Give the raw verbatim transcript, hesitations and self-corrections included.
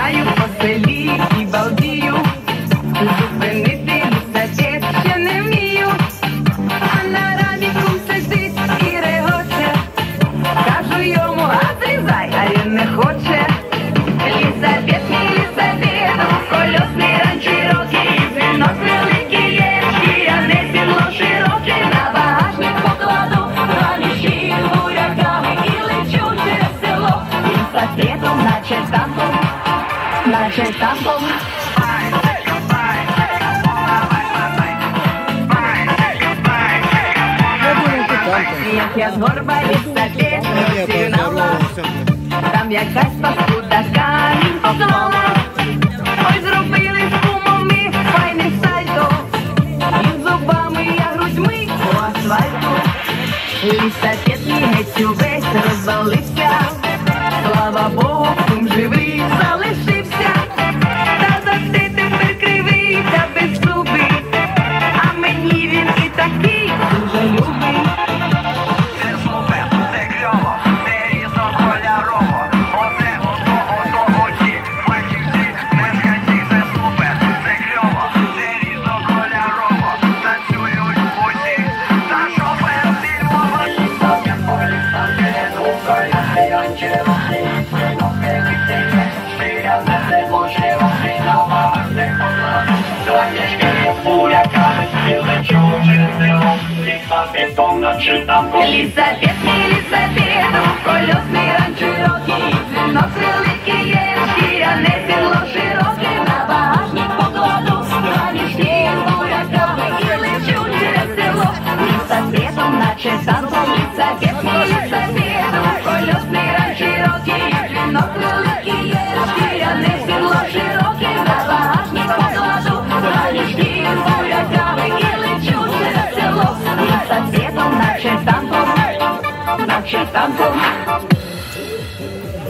гуляю по селі і балдію, зупинити лісапед ще не вмію, а на рамі кум сидить і регоче, кажу йому, а зрізай, а він не хоче. Лісапед, мій лісапед, колесний ранч широкий, вінок великий є, шкіряне сідло широке, на багажник покладу, раміші буряками і лечу через село, лісапедом, наче танком, наче танком. Як я з горба лісапед розігнала, там якась паскуда камінь поклала. Ой, зробили з кумом ми файне сальто, і зубами я грудьми по асфальту. Лісапед мій геть увесь розвалився, слава Богу, кум живий залишився. Та завжди тепер кривий та беззубий, а мені він і такий дуже любий. Лісапед, мій лісапед, колесний ранч широкий, вінок великий є, шкіряне сідло широке, на багажник покладу, рамішки з буряками і лечу через село, лісапедом, наче танком. Лісапед, мій лісапед, колесний ранч широкий, вінок великий є, шкіряне сідло широке, на багажник покладу, рамішки з буряками і лечу через село, лісапедом, наче танком, наче танком.